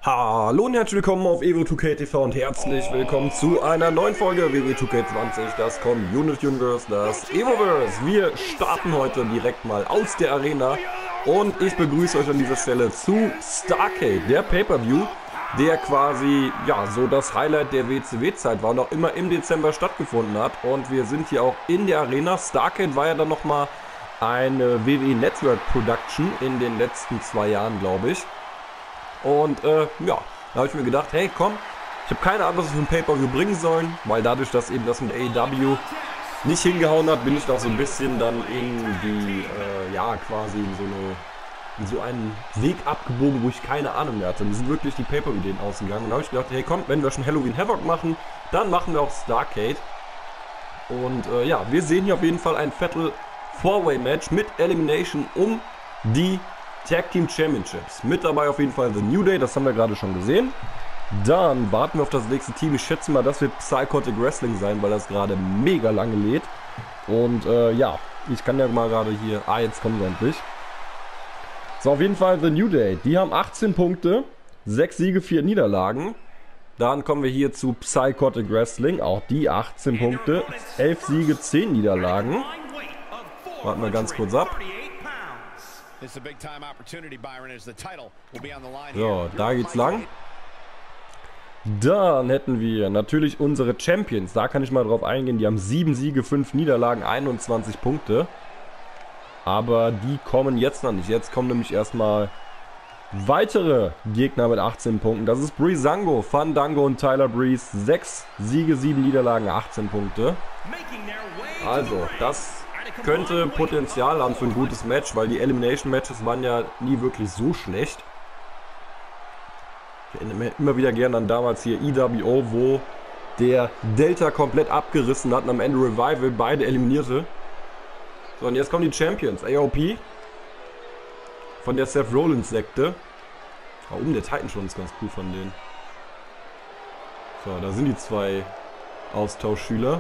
Hallo und herzlich willkommen auf Evo 2K TV und herzlich willkommen zu einer neuen Folge WW 2K20, das Community Universe, das Evoverse. Wir starten heute direkt mal aus der Arena und ich begrüße euch an dieser Stelle zu Starcade, der Pay-Per-View, der quasi ja so das Highlight der WCW-Zeit war und auch immer im Dezember stattgefunden hat. Und wir sind hier auch in der Arena. Starcade war ja dann nochmal eine WWE Network Production in den letzten 2 Jahren, glaube ich. Und ja, da habe ich mir gedacht, hey komm, ich habe keine Ahnung, was wir für ein Pay-Per-View bringen sollen, weil dadurch, dass eben das mit AEW nicht hingehauen hat, bin ich da so ein bisschen dann in die, ja quasi in so einen Weg abgebogen, wo ich keine Ahnung mehr hatte. Und die sind wirklich die Pay-Per-View-Ideen ausgegangen. Und da habe ich gedacht, hey komm, wenn wir schon Halloween Havoc machen, dann machen wir auch Starcade. Und ja, wir sehen hier auf jeden Fall ein Fatal 4-Way-Match mit Elimination um die Tag Team Championships. Mit dabei auf jeden Fall The New Day, das haben wir gerade schon gesehen. Dann warten wir auf das nächste Team. Ich schätze mal, das wird Psychotic Wrestling sein, weil das gerade mega lange lädt. Und ja, ich kann ja mal gerade hier... jetzt kommen sie endlich. So, auf jeden Fall The New Day. Die haben 18 Punkte, 6 Siege, 4 Niederlagen. Dann kommen wir hier zu Psychotic Wrestling. Auch die 18 Punkte, 11 Siege, 10 Niederlagen. Warten wir ganz kurz ab. So, da geht's lang. Dann hätten wir natürlich unsere Champions. Da kann ich mal drauf eingehen. Die haben 7 Siege, 5 Niederlagen, 21 Punkte. Aber die kommen jetzt noch nicht. Jetzt kommen nämlich erstmal weitere Gegner mit 18 Punkten. Das ist Breezango, Fandango und Tyler Breeze. 6 Siege, 7 Niederlagen, 18 Punkte. Also, das könnte Potenzial haben für ein gutes Match, weil die Elimination Matches waren ja nie wirklich so schlecht. Ich erinnere immer wieder gerne an damals hier EWO, wo der Delta komplett abgerissen hat und am Ende Revival beide eliminierte. So, und jetzt kommen die Champions. AOP von der Seth Rollins Sekte. Der Titan schon ist ganz cool von denen. So, da sind die 2 Austauschschüler.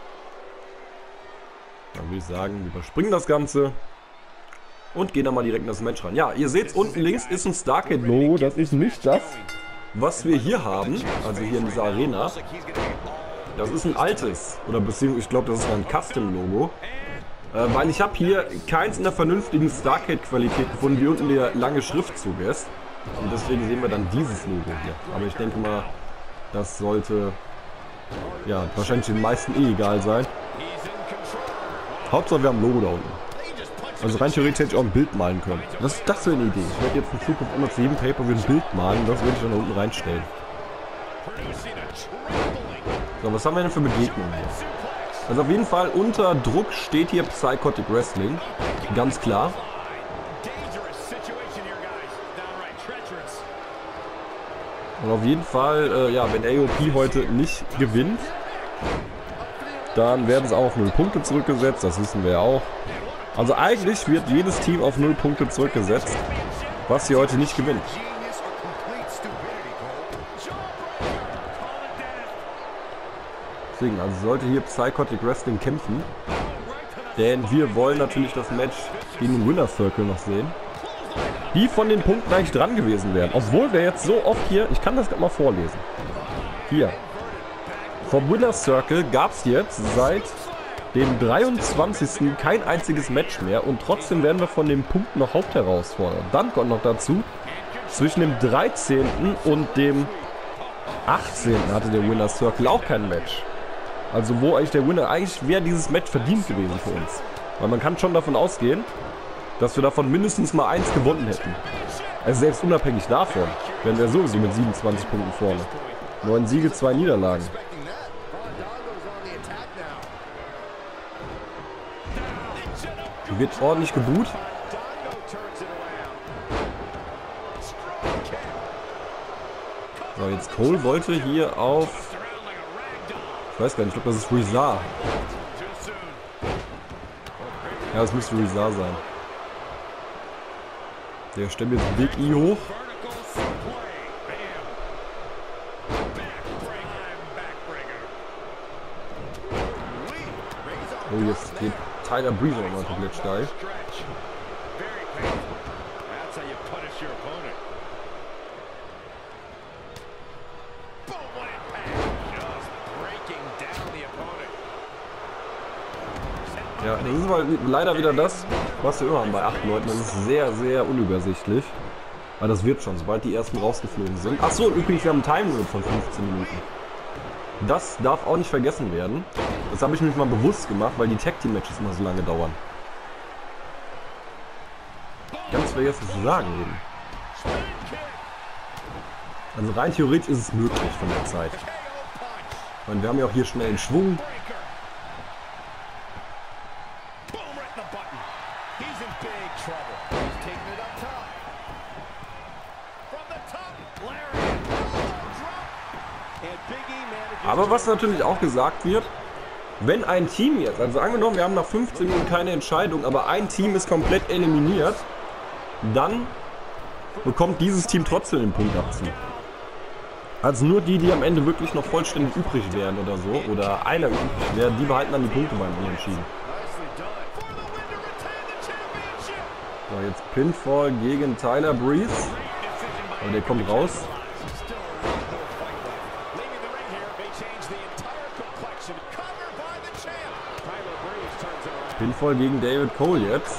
Dann würde ich sagen, wir überspringen das Ganze und gehen dann mal direkt in das Match ran. Ja, ihr seht, unten links ist ein Starcade-Logo. Das ist nicht das, was wir hier haben, also hier in dieser Arena. Das ist ein altes, oder beziehungsweise ich glaube, das ist ein Custom-Logo. Weil ich habe hier keins in der vernünftigen Starcade-Qualität gefunden, wie unten der lange Schriftzug ist. Und deswegen sehen wir dann dieses Logo hier. Aber ich denke mal, das sollte ja wahrscheinlich den meisten egal sein. Hauptsache wir haben ein Logo da unten. Also rein theoretisch hätte ich auch ein Bild malen können. Das wäre eine Idee. Ich werde jetzt in Zukunft immer zu jedem Paper ein Bild malen und das werde ich dann da unten reinstellen. So, was haben wir denn für Begegnungen hier? Also auf jeden Fall unter Druck steht hier Psychotic Wrestling. Ganz klar. Und auf jeden Fall, ja, wenn AOP heute nicht gewinnt, dann werden sie auch auf 0 Punkte zurückgesetzt, das wissen wir ja auch. Also eigentlich wird jedes Team auf 0 Punkte zurückgesetzt, was sie heute nicht gewinnt. Deswegen, also sollte hier Psychotic Wrestling kämpfen. Denn wir wollen natürlich das Match gegen den Winner Circle noch sehen. Die von den Punkten eigentlich dran gewesen wären. Obwohl wir jetzt so oft hier, ich kann das gerade mal vorlesen. Hier. Vom Winner Circle gab es jetzt seit dem 23. kein einziges Match mehr und trotzdem werden wir von den Punkten noch Hauptherausforderer. Dann kommt noch dazu, zwischen dem 13. und dem 18. hatte der Winner Circle auch kein Match. Also wo eigentlich der Winner, eigentlich wäre dieses Match verdient gewesen für uns. Weil man kann schon davon ausgehen, dass wir davon mindestens mal 1 gewonnen hätten. Also selbst unabhängig davon wären wir sowieso mit 27 Punkten vorne. 9 Siege, 2 Niederlagen. Wird ordentlich geboot. So, jetzt Cole wollte hier auf... Ich weiß gar nicht, ich glaube, das ist Rezar. Ja, das müsste Rezar sein. Der stemmt jetzt Big E hoch. Oh, jetzt geht Tyler Breeze nochmal komplett steil. Ja, das ist mal leider wieder das, was wir immer haben bei 8 Leuten. Das ist sehr, sehr unübersichtlich. Aber das wird schon, sobald die ersten rausgeflogen sind. Achso, und übrigens, wir haben einen Time Limit von 15 Minuten. Das darf auch nicht vergessen werden. Das habe ich nämlich mal bewusst gemacht, weil die Tag Team Matches immer so lange dauern. Ganz vergessen zu sagen eben. Also rein theoretisch ist es möglich von der Zeit. Und wir haben ja auch hier schnell einen Schwung. Aber was natürlich auch gesagt wird, wenn ein Team jetzt, also angenommen, wir haben nach 15 Minuten keine Entscheidung, aber ein Team ist komplett eliminiert, dann bekommt dieses Team trotzdem den Punktabzug. Also nur die am Ende wirklich noch vollständig übrig wären oder so, oder einer übrig wäre, die behalten dann die Punkte beim Unentschieden. So, jetzt Pinfall gegen Tyler Breeze. Aber der kommt raus. Pinfall gegen David Cole jetzt.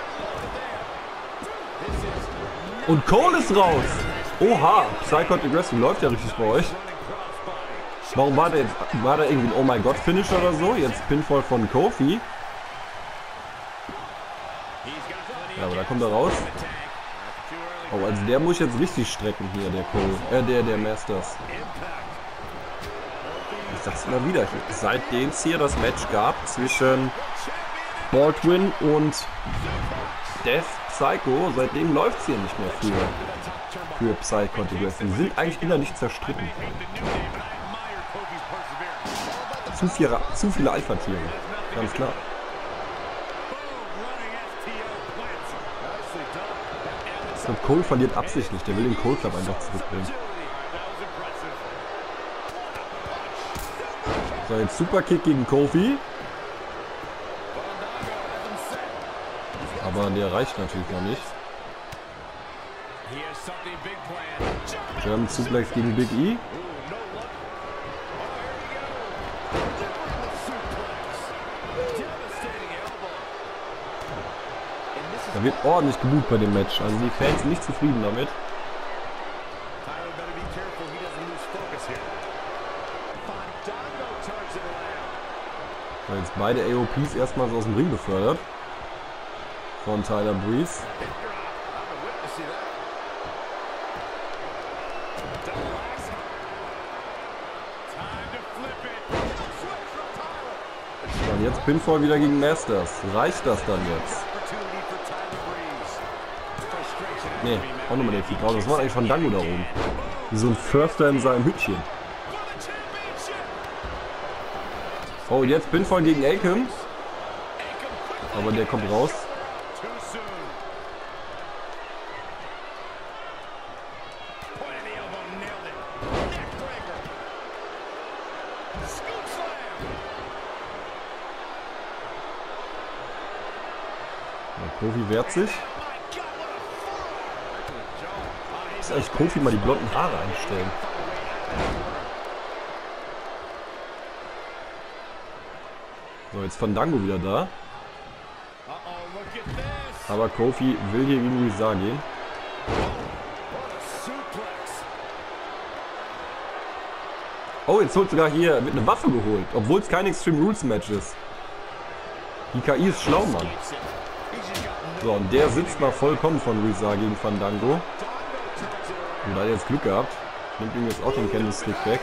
Und Cole ist raus! Oha! Psychotic Wrestling läuft ja richtig bei euch. Warum war der jetzt? War da irgendwie ein Oh my God Finish oder so? Jetzt Pinfall von Kofi. Ja, aber da kommt er raus. Oh, also der muss jetzt richtig strecken hier, der Cole. Der Masters. Ich sag's immer wieder, seitdem es hier das Match gab zwischen Baldwin und Death Psycho, seitdem läuft es hier nicht mehr für Psychotic Wrestling. Die sind eigentlich innerlich zerstritten. Zu viele Alpha-Tiere, ganz klar. Und Cole verliert absichtlich, der will den Cole Club einfach zurückbringen. So, jetzt Superkick gegen Kofi. Aber der reicht natürlich noch nicht. German Suplex gegen Big E. Da wird ordentlich geboot bei dem Match. Also die Fans sind nicht zufrieden damit. Weil jetzt beide AOPs erstmals aus dem Ring befördert. Von Tyler Breeze. Und jetzt Pinfall wieder gegen Masters. Reicht das dann jetzt? Nee, auch nochmal den Kick raus. Das war eigentlich von Dango da oben. Wie so ein Förster in seinem Hütchen. Oh, jetzt Pinfall gegen Akam. Aber der kommt raus. Kofi wehrt sich. Muss eigentlich Kofi mal die blonden Haare einstellen. So, jetzt Fandango wieder da. Aber Kofi will hier gegen Reza gehen. Oh, jetzt holt sogar hier, wird eine Waffe geholt. Obwohl es kein Extreme Rules Match ist. Die KI ist schlau, Mann. So, und der sitzt mal vollkommen von Reza gegen Fandango. Und da hat er jetzt Glück gehabt. Nimmt ihm jetzt auch den Candlestick weg.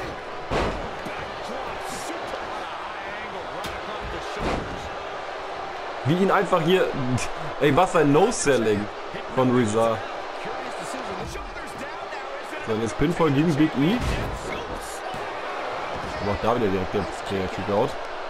Wie ihn einfach hier... Ey, was ein No-Selling von Reza. So, und jetzt Pinfall gegen Big E. Aber auch da wieder direkt der Kick-Out.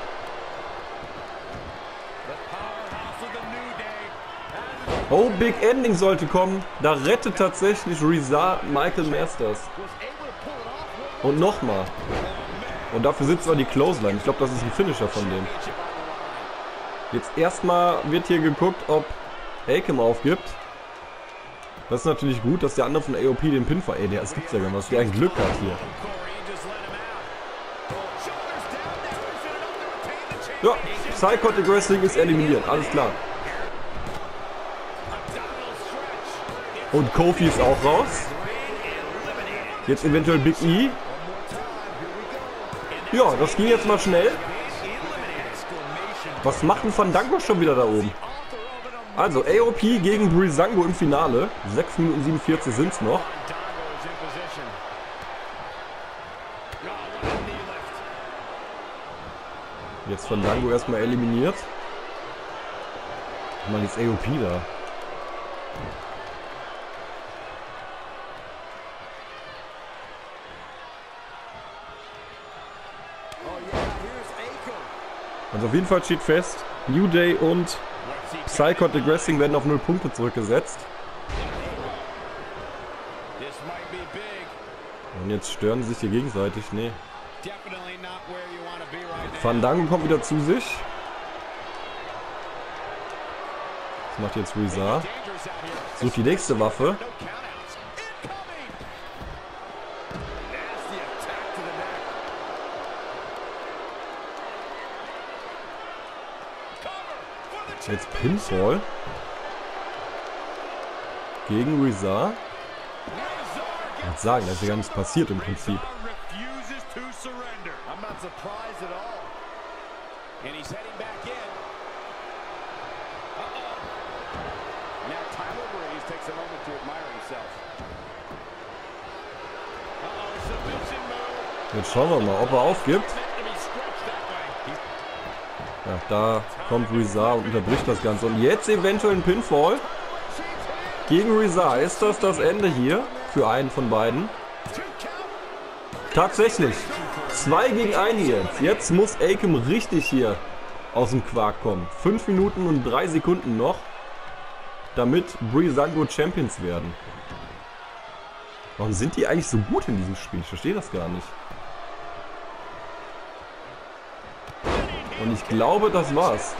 Oh, Big Ending sollte kommen. Da rettet tatsächlich Reza Michael Masters. Und nochmal. Und dafür sitzt auch die Clothesline. Ich glaube, das ist ein Finisher von dem. Jetzt erstmal wird hier geguckt, ob Akam aufgibt. Das ist natürlich gut, dass der andere von AOP den Pinfall... Ey, das gibt's ja gar nicht, dass der ein Glück hat hier. Ja, Psychotic Wrestling ist eliminiert, alles klar. Und Kofi ist auch raus. Jetzt eventuell Big E. Ja, das ging jetzt mal schnell. Was macht ein Fandango schon wieder da oben? Also AOP gegen Breezango im Finale. 6 Minuten 47 sind es noch. Jetzt Fandango erstmal eliminiert. Ich meine, jetzt AOP da. Also auf jeden Fall steht fest, New Day und Psychotic Wrestling werden auf 0 Punkte zurückgesetzt. Und jetzt stören sie sich hier gegenseitig. Nee. Fandango kommt wieder zu sich. Das macht jetzt Reza. Sucht die nächste Waffe. Jetzt Pinfall gegen Reza. Ich würde sagen, da ist ja gar nichts passiert im Prinzip. Jetzt schauen wir mal, ob er aufgibt. Ja, da kommt Reza und unterbricht das Ganze. Und jetzt eventuell ein Pinfall gegen Reza. Ist das das Ende hier für einen von beiden? Tatsächlich. 2 gegen 1 hier. Jetzt muss Akam richtig hier aus dem Quark kommen. 5 Minuten und 3 Sekunden noch, damit Breezango Champions werden. Warum sind die eigentlich so gut in diesem Spiel? Ich verstehe das gar nicht. Und ich glaube, das war's.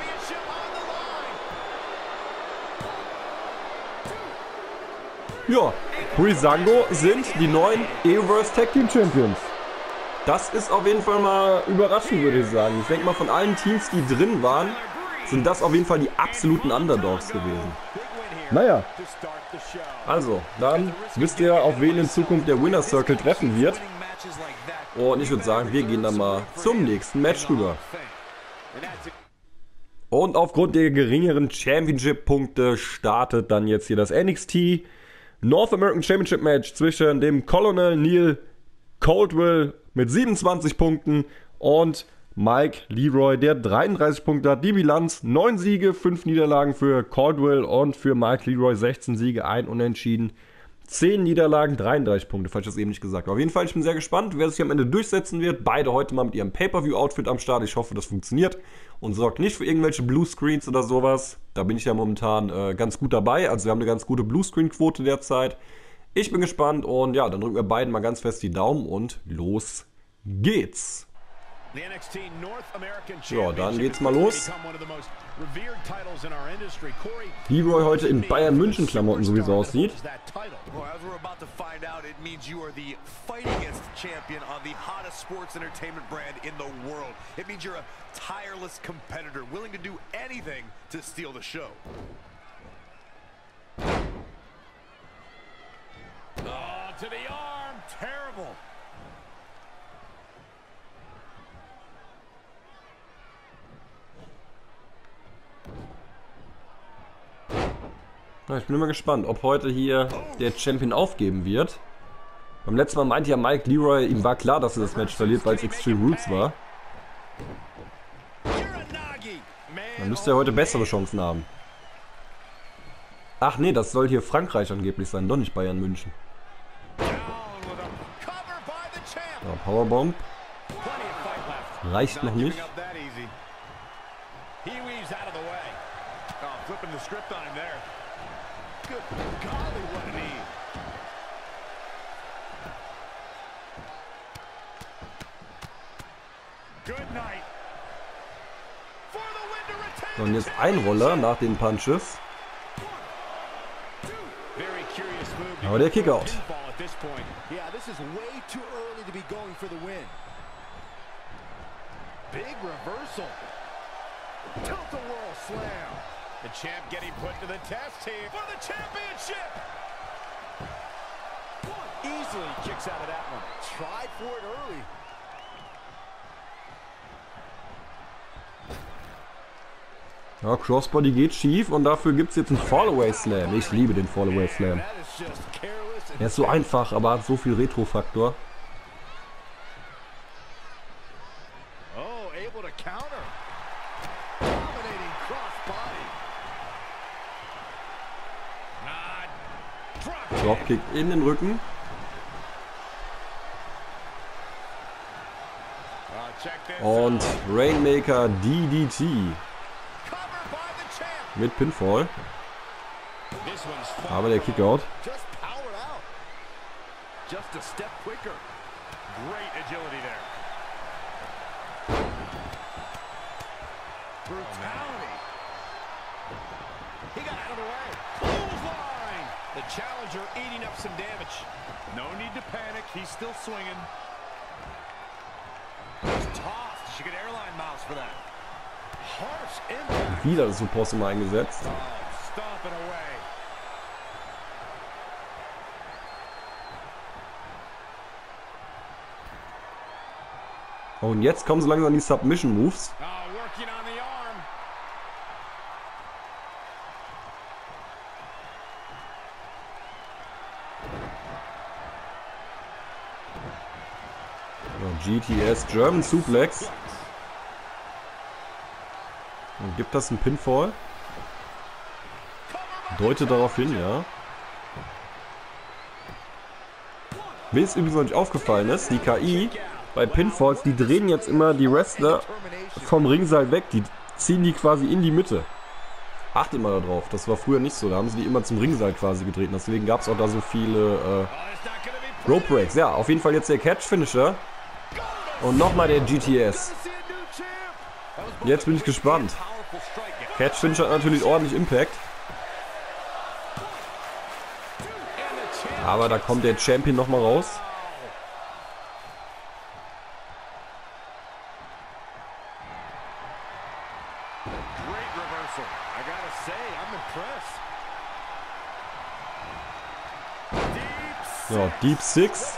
Ja, Breezango sind die neuen Evoverse Tag Team Champions. Das ist auf jeden Fall mal überraschend, würde ich sagen. Ich denke mal, von allen Teams, die drin waren, sind das auf jeden Fall die absoluten Underdogs gewesen. Naja, also, dann wisst ihr, auf wen in Zukunft der Winner Circle treffen wird. Und ich würde sagen, wir gehen dann mal zum nächsten Match rüber. Und aufgrund der geringeren Championship-Punkte startet dann jetzt hier das NXT North American Championship Match zwischen dem Colonel Neil Caldwell mit 27 Punkten und Mike Leroy, der 33 Punkte hat. Die Bilanz 9 Siege, 5 Niederlagen für Caldwell und für Mike Leroy 16 Siege, 1 Unentschieden. 10 Niederlagen, 33 Punkte, falls ich das eben nicht gesagt habe. Auf jeden Fall, ich bin sehr gespannt, wer sich am Ende durchsetzen wird. Beide heute mal mit ihrem Pay-Per-View-Outfit am Start. Ich hoffe, das funktioniert und sorgt nicht für irgendwelche Bluescreens oder sowas. Da bin ich ja momentan ganz gut dabei. Also wir haben eine ganz gute Bluescreen-Quote derzeit. Ich bin gespannt und ja, dann drücken wir beiden mal ganz fest die Daumen und los geht's. Ja, dann geht's mal los. Leroy heute in Bayern München Klamotten, so wie es aussieht. To the arm, terrible. Ich bin immer gespannt, ob heute hier der Champion aufgeben wird. Beim letzten Mal meinte ja Mike Leroy, ihm war klar, dass er das Match verliert, weil es Extreme Rules war. Dann müsste er heute bessere Chancen haben. Ach nee, das soll hier Frankreich angeblich sein, doch nicht Bayern München. Ja, Powerbomb. Reicht noch nicht. So, und jetzt ein Roller nach den Punches. Aber der Kickout. Tilt-a-whirl slam. The champ getting put to the test here for the championship. Easily kicks out of that one. Tried for it early. Ja, Crossbody geht schief und dafür gibt es jetzt einen Fallaway Slam. Ich liebe den Fallaway Slam. Er ist so einfach, aber hat so viel Retro-Faktor. Oh, able to counter. Dominating crossbody. Dropkick in den Rücken. Und Rainmaker DDT. Mit Pinfall. Aber der Kickout. The challenger eating up some damage. No need to panic. He's still swinging. He's tossed. She could airline miles for that. Harsh impact. Wieder das Opossum eingesetzt. Oh, stomping away. Und jetzt kommen so langsam die Submission Moves. Oh, working on the arm. GTS German Suplex. Und gibt das einen Pinfall? Deutet darauf hin, ja. Mir ist übrigens noch nicht aufgefallen ist, die KI bei Pinfalls, die drehen jetzt immer die Wrestler vom Ringseil weg. Die ziehen die quasi in die Mitte. Achtet mal darauf, das war früher nicht so. Da haben sie die immer zum Ringseil quasi gedreht. Deswegen gab es auch da so viele Rope Breaks. Ja, auf jeden Fall jetzt der Catch-Finisher. Und nochmal der GTS. Jetzt bin ich gespannt. Catch-Finisher hat natürlich ordentlich Impact. Aber da kommt der Champion nochmal raus. Ja, Deep Six.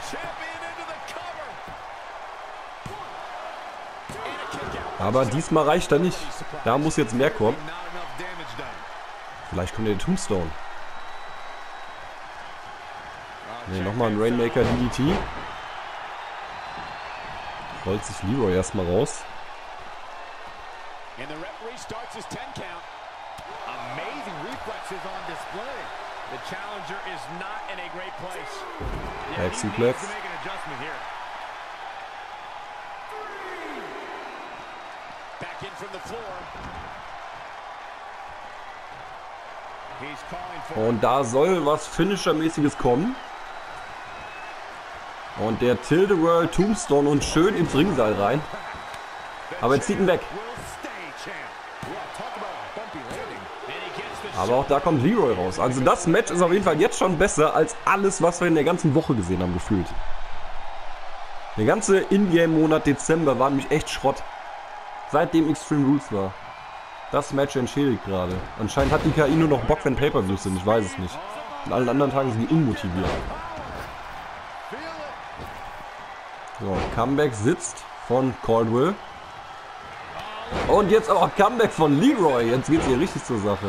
Aber diesmal reicht er nicht. Da muss jetzt mehr kommen. Vielleicht kommt der Tombstone. Ne, nochmal ein Rainmaker DDT. Rollt sich Leroy erstmal raus. Back Suplex. Und da soll was Finisher-mäßiges kommen. Und der Tilt-a-whirl Tombstone und schön ins Ringseil rein. Aber er zieht ihn weg. Aber auch da kommt Leroy raus. Also das Match ist auf jeden Fall jetzt schon besser als alles, was wir in der ganzen Woche gesehen haben, gefühlt. Der ganze In-Game-Monat Dezember war nämlich echt Schrott. Seitdem Extreme Rules war. Das Match entschädigt gerade. Anscheinend hat die KI nur noch Bock, wenn Pay-Per-Views sind. Ich weiß es nicht. An allen anderen Tagen sind die unmotiviert. So, Comeback sitzt von Caldwell. Und jetzt auch Comeback von Leroy. Jetzt geht es hier richtig zur Sache.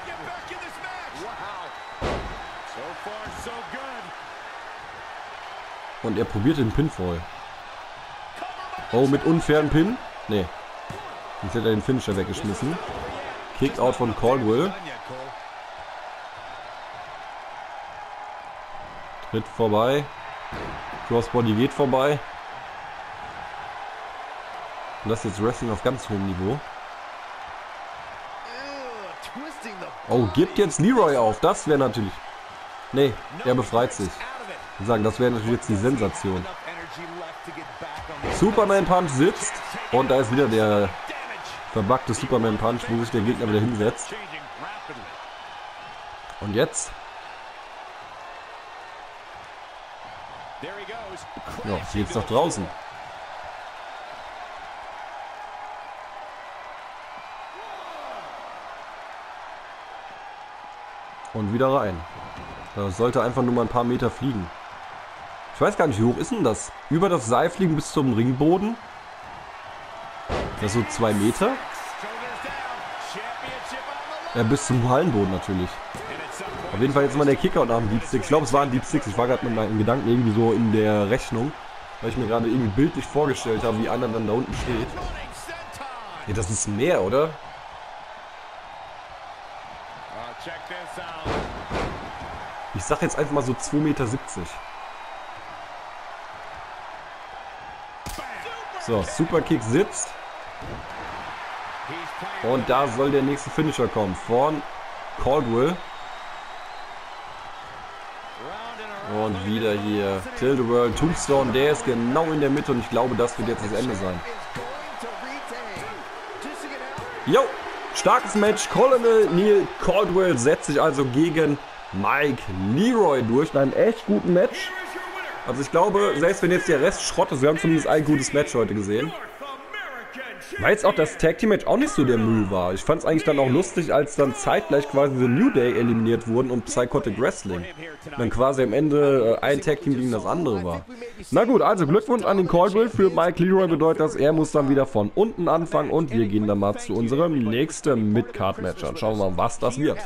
Und er probiert den Pinfall. Oh, mit unfairen Pin? Nee. Jetzt hat er den Finisher weggeschmissen. Kickout von Caldwell. Tritt vorbei. Crossbody geht vorbei. Und das ist jetzt Wrestling auf ganz hohem Niveau. Oh, gibt jetzt Leroy auf. Das wäre natürlich... Nee, er befreit sich. Ich sagen, das wäre natürlich jetzt die Sensation. Superman Punch sitzt. Und da ist wieder der verbuggte Superman Punch, wo sich der Gegner wieder hinsetzt. Und jetzt? Ja, geht's nach draußen. Und wieder rein. Das sollte einfach nur mal ein paar Meter fliegen. Ich weiß gar nicht, wie hoch ist denn das? Über das Seil fliegen bis zum Ringboden? Das ist so 2 Meter? Ja, bis zum Hallenboden natürlich. Auf jeden Fall jetzt mal der Kicker und nach dem Deep Six. Ich glaube, es war ein Deep Six. Ich war gerade mit meinen Gedanken irgendwie so in der Rechnung, weil ich mir gerade irgendwie bildlich vorgestellt habe, wie einer dann da unten steht. Ja, das ist mehr, oder? Ich sag jetzt einfach mal so 2,70 Meter. So, Superkick sitzt. Und da soll der nächste Finisher kommen. Von Caldwell. Und wieder hier Tilt-A-Whirl, Tombstone. Der ist genau in der Mitte und ich glaube, das wird jetzt das Ende sein. Jo, starkes Match. Colonel Neil Caldwell setzt sich also gegen Mike Leroy durch in einem echt guten Match. Also ich glaube, selbst wenn jetzt der Rest Schrott ist, wir haben zumindest ein gutes Match heute gesehen. Weil jetzt auch das Tag Team Match auch nicht so der Müll war. Ich fand es eigentlich dann auch lustig, als dann zeitgleich quasi The New Day eliminiert wurden und Psychotic Wrestling. Und dann quasi am Ende ein Tag Team gegen das andere war. Na gut, also Glückwunsch an den Caldwell. Für Mike Leroy bedeutet das, er muss dann wieder von unten anfangen und wir gehen dann mal zu unserem nächsten Mid-Card-Match an. Schauen wir mal, was das wird.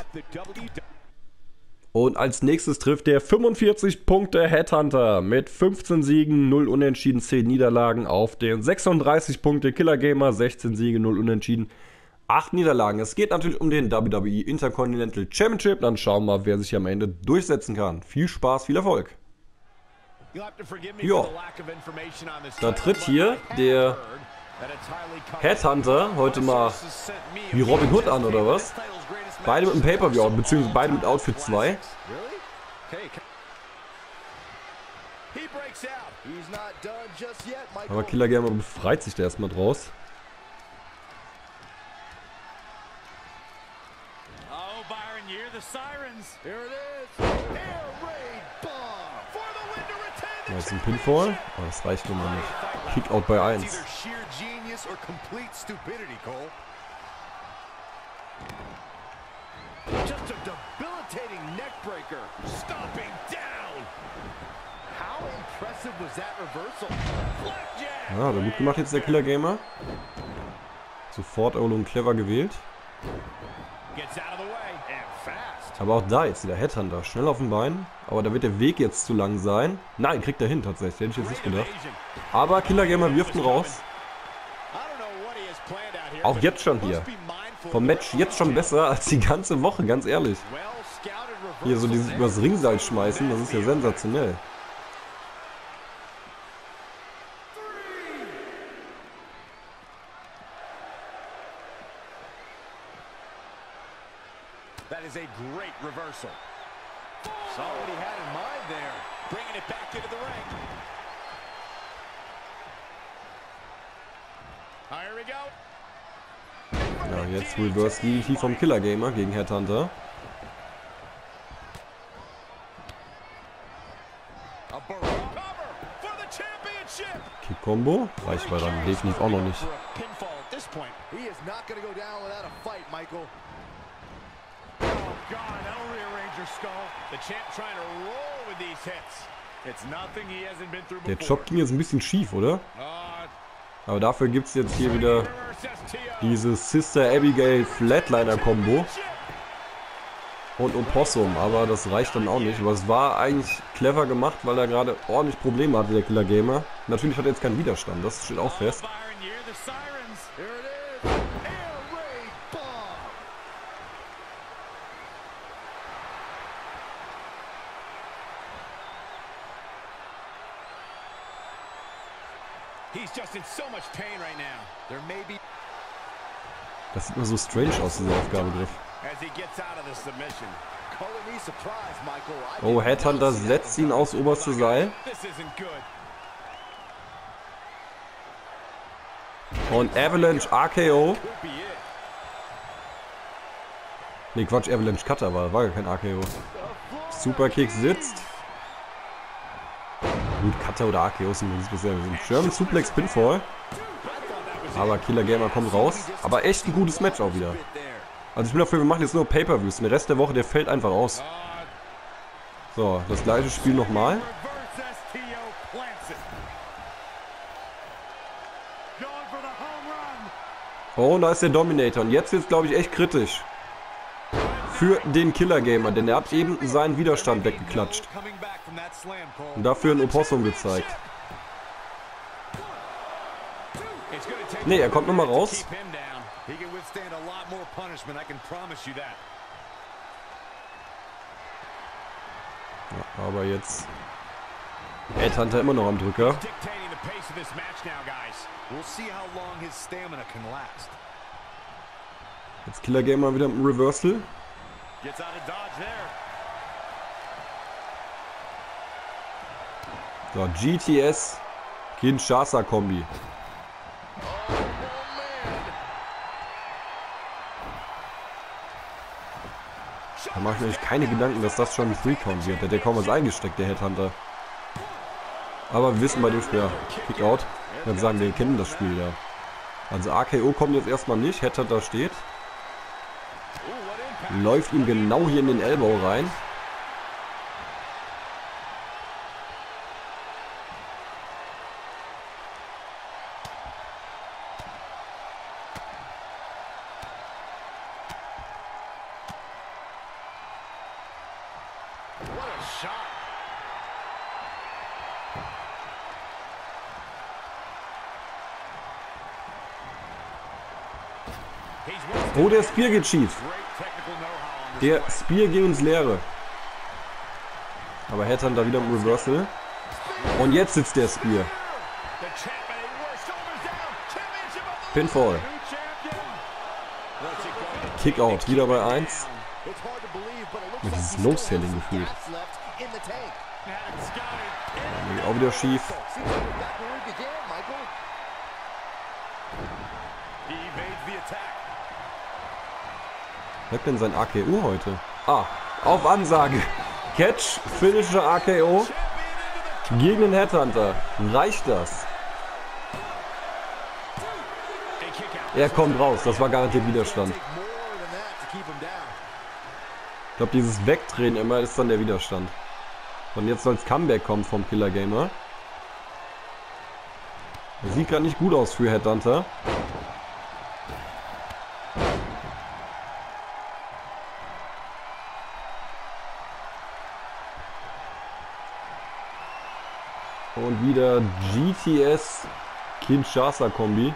Und als nächstes trifft der 45 Punkte Headhunter mit 15 Siegen, 0 Unentschieden, 10 Niederlagen auf den 36 Punkte Killer Gamer, 16 Siege, 0 Unentschieden, 8 Niederlagen. Es geht natürlich um den WWE Intercontinental Championship. Dann schauen wir mal, wer sich hier am Ende durchsetzen kann. Viel Spaß, viel Erfolg. Ja, da tritt hier der Headhunter heute mal wie Robin Hood an, oder was? Beide mit dem Pay-Per-View, beziehungsweise beide mit Outfit 2. Aber Killer Gamer befreit sich da erstmal draus. Da ist ein Pinfall. Aber das reicht nun mal nicht. Kickout bei 1. Just a debilitating neckbreaker. Stomping down. How impressive was that reversal? Ja, hat er gut gemacht jetzt der Killer Gamer. Sofort Erholung clever gewählt. Aber auch da jetzt der Headhunter. Schnell auf dem Bein. Aber da wird der Weg jetzt zu lang sein. Nein, kriegt er hin tatsächlich. Hätte ich jetzt nicht gedacht. Aber Killer Gamer wirft ihn raus. Auch jetzt schon hier. Vom Match jetzt schon besser als die ganze Woche, ganz ehrlich. Hier so dieses übers Ringseil schmeißen, das ist ja sensationell. That is a great reversal. Saw what he had in mind there. Bringing it back into the ring. Here we go. Ja, jetzt Reverse DDT vom Killer Gamer gegen Headhunter. Kick-Combo. Reicht bei dann definitiv auch noch nicht. Der Chop ging jetzt ein bisschen schief, oder? Aber dafür gibt es jetzt hier wieder dieses Sister Abigail Flatliner Combo. Und Opossum, aber das reicht dann auch nicht. Aber es war eigentlich clever gemacht, weil er gerade ordentlich Probleme hatte, der Killer Gamer. Natürlich hat er jetzt keinen Widerstand, das steht auch fest. Das sieht mir so strange aus, dieser Aufgabegriff. Oh, Headhunter setzt ihn aufs oberste Seil. Und Avalanche RKO. Ne, Quatsch, Avalanche Cutter war ja kein RKO. Superkick sitzt. Gut, Cutter oder RKO sind bisher ein German Suplex Pinfall. Aber Killer Gamer kommt raus. Aber echt ein gutes Match auch wieder. Also ich bin dafür, wir machen jetzt nur Pay-Per-Views. Der Rest der Woche, der fällt einfach aus. So, das gleiche Spiel nochmal. Oh, und da ist der Dominator. Und jetzt wird es, glaube ich, echt kritisch. Für den Killer Gamer, denn er hat eben seinen Widerstand weggeklatscht. Und dafür ein Opossum gezeigt. Ne, er kommt nochmal raus. Ja, aber jetzt Headhunter immer noch am Drücker. Jetzt Killer Gamer wieder im Reversal. So, GTS Kinshasa Kombi. Da mache ich mir keine Gedanken, dass das schon ein Free-Count wird. Der hat ja kaum was eingesteckt, der Headhunter. Aber wir wissen bei dem Spiel, ja, Kickout. Ich würde sagen, wir kennen das Spiel ja. Also AKO kommt jetzt erstmal nicht. Headhunter steht. Läuft ihm genau hier in den Elbow rein. Oh, der Spear geht schief. Der Spear ging ins Leere. Aber Headhunter wieder im Reversal. Und jetzt sitzt der Spear. Pinfall. Kickout. Wieder bei 1. Mit dieses No-Selling gefühlt. Auch wieder schief. Was hat denn sein AKO heute? Ah, auf Ansage. Catch, Finisher AKO gegen den Headhunter. Reicht das? Er kommt raus. Das war garantiert Widerstand. Ich glaube, dieses Wegdrehen immer ist dann der Widerstand. Und jetzt soll es Comeback kommen vom Killer Gamer. Das sieht gerade nicht gut aus für Headhunter. Und wieder GTS Kinshasa Kombi.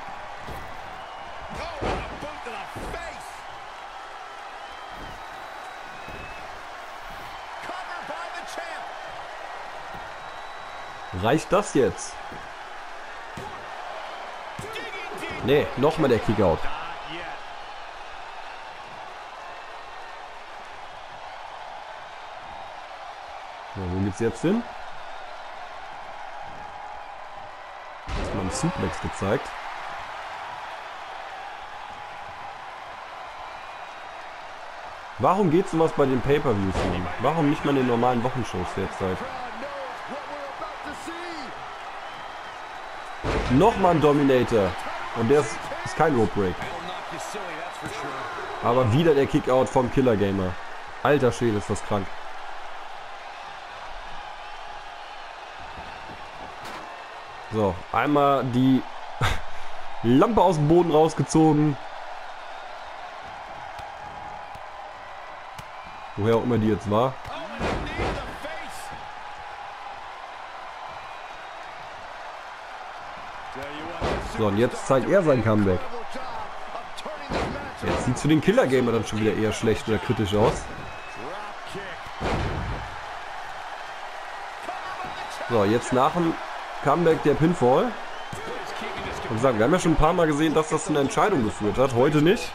Reicht das jetzt? Nee, nochmal der Kickout. So, wo geht's jetzt hin? Einen Suplex gezeigt. Warum geht sowas bei den Pay-Per-Views hin? Warum nicht mal in den normalen Wochenshows derzeit? Nochmal ein Dominator. Und der ist kein Rope Break. Aber wieder der Kickout vom Killer Gamer. Alter Schwede, ist das krank. So, einmal die Lampe aus dem Boden rausgezogen. Woher auch immer die jetzt war. So, und jetzt zeigt er sein Comeback. Jetzt sieht es für den Killer Gamer dann schon wieder eher schlecht oder kritisch aus. So, jetzt nach dem Comeback der Pinfall. Und sagen, wir haben ja schon ein paar Mal gesehen, dass das zu einer Entscheidung geführt hat. Heute nicht.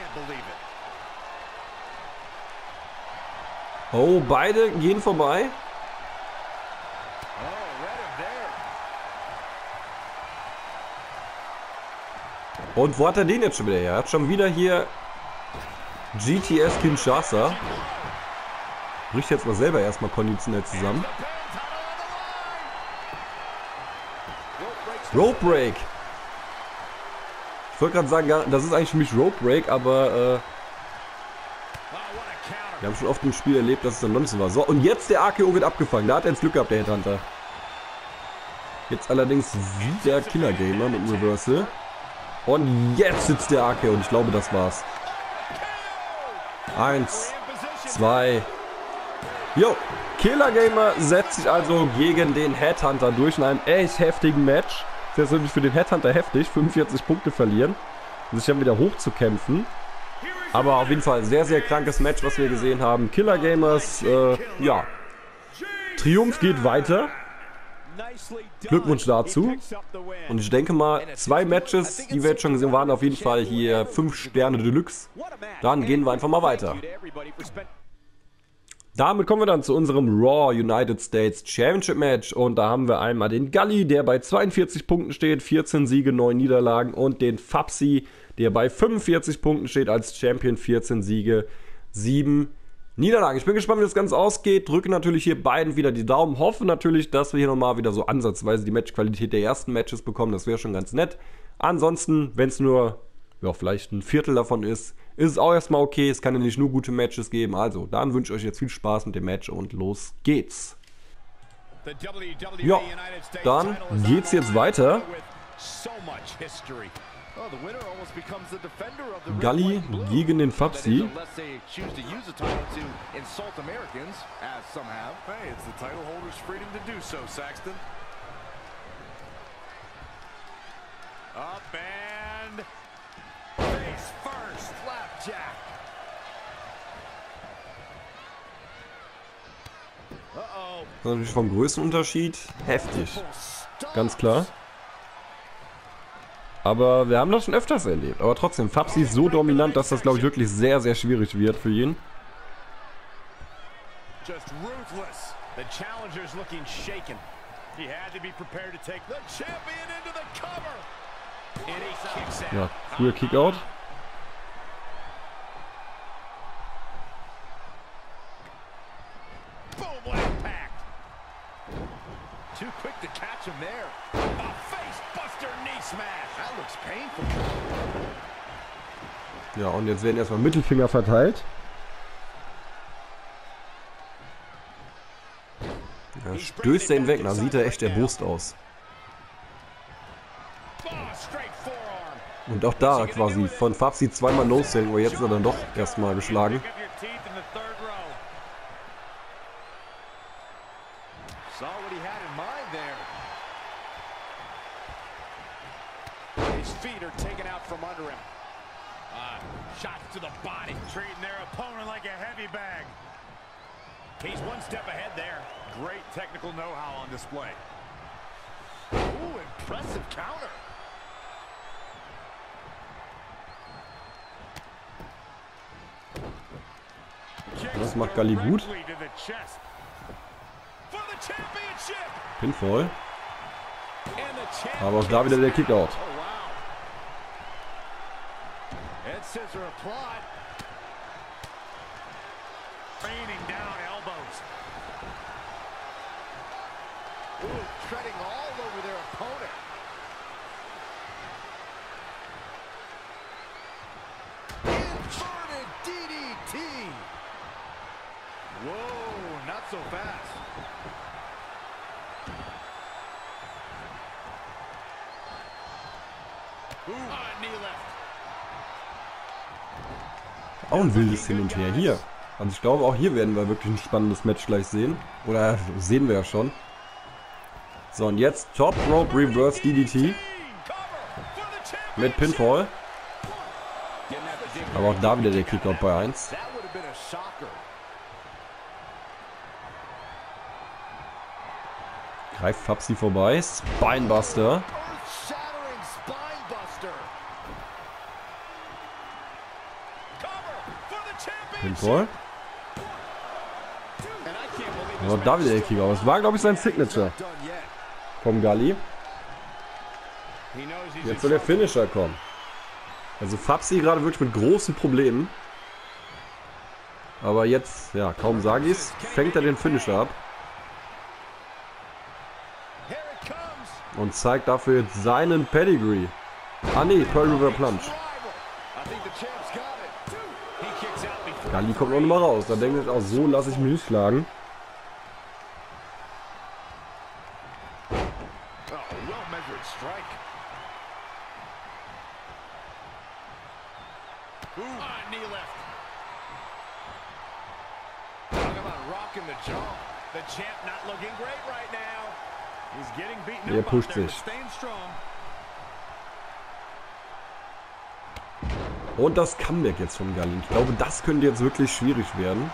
Oh, beide gehen vorbei. Und wo hat er den jetzt schon wieder her? Er hat schon wieder hier GTS Kinshasa. Bricht jetzt mal selber erstmal konditionell zusammen. Rope Break. Ich wollte gerade sagen, das ist eigentlich für mich Rope Break, aber Wir haben schon oft im Spiel erlebt, dass es dann sonst war. So, und jetzt der AKO wird abgefangen. Da hat er ins Glück gehabt, der Headhunter. Jetzt allerdings wieder Killer Gamer mit dem Reversal. Und jetzt sitzt der AKO und ich glaube, das war's. 1, 2. Jo, Killer Gamer setzt sich also gegen den Headhunter durch in einem echt heftigen Match. Das ist natürlich für den Headhunter heftig, 45 Punkte verlieren, sich dann wieder hochzukämpfen. Aber auf jeden Fall sehr, sehr krankes Match, was wir gesehen haben. Killer Gamers, ja, Triumph geht weiter. Glückwunsch dazu. Und ich denke mal, 2 Matches, die wir jetzt schon gesehen haben, waren auf jeden Fall hier 5 Sterne Deluxe. Dann gehen wir einfach mal weiter. Damit kommen wir dann zu unserem Raw United States Championship Match. Und da haben wir einmal den Gully, der bei 42 Punkten steht, 14 Siege, 9 Niederlagen. Und den Fabsi, der bei 45 Punkten steht als Champion, 14 Siege, 7 Niederlagen. Ich bin gespannt, wie das Ganze ausgeht. Drücke natürlich hier beiden wieder die Daumen. Hoffe natürlich, dass wir hier nochmal wieder so ansatzweise die Matchqualität der ersten Matches bekommen. Das wäre schon ganz nett. Ansonsten, wenn es nur, ja, vielleicht ein Viertel davon ist es auch erstmal okay. Es kann ja nicht nur gute Matches geben. Also, dann wünsche ich euch jetzt viel Spaß mit dem Match und los geht's. Ja, dann geht's jetzt weiter. Gully gegen den Fabsi. Natürlich vom Größenunterschied heftig. Ganz klar. Aber wir haben das schon öfters erlebt. Aber trotzdem, Fabsi ist so dominant, dass das, glaube ich, wirklich sehr, sehr schwierig wird für ihn. Ja, früher Kickout. Ja, und jetzt werden erstmal Mittelfinger verteilt. Ja, stößt er ihn weg, da sieht er echt erbost aus. Und auch da quasi von Fabsi zweimal No-Selling, aber jetzt ist er dann doch erstmal geschlagen. Shots to the body, treating their opponent like a heavy bag. He's one step ahead there. Great technical know-how on display. Ooh, impressive counter. Das macht Gully gut. Pinfall. Aber auch da wieder der Kickout. Scissor applied. Raining down elbows. Ooh, treading all over their opponent. Inverted DDT. Whoa, not so fast. Ooh, knee left. Auch ein wildes Hin und Her hier. Also ich glaube, auch hier werden wir wirklich ein spannendes Match gleich sehen. Oder sehen wir ja schon. So, und jetzt Top Rope Reverse DDT. Mit Pinfall. Aber auch da wieder der Kickout bei 1. Greift Fabsi vorbei. Spinebuster. Pinfall. Aber da wieder der Kickout. Das war, glaube ich, sein Signature vom Gully. Jetzt soll der Finisher kommen. Also Fabsi gerade wirklich mit großen Problemen. Aber jetzt, ja, kaum sag ich's, fängt er den Finisher ab. Und zeigt dafür jetzt seinen Pedigree. Ah ne, Pearl River Plunge. Gully kommt noch mal raus. Da denke ich auch, so lasse ich mich nicht schlagen. Er pusht sich. Und das Comeback jetzt von Gully. Ich glaube, das könnte jetzt wirklich schwierig werden.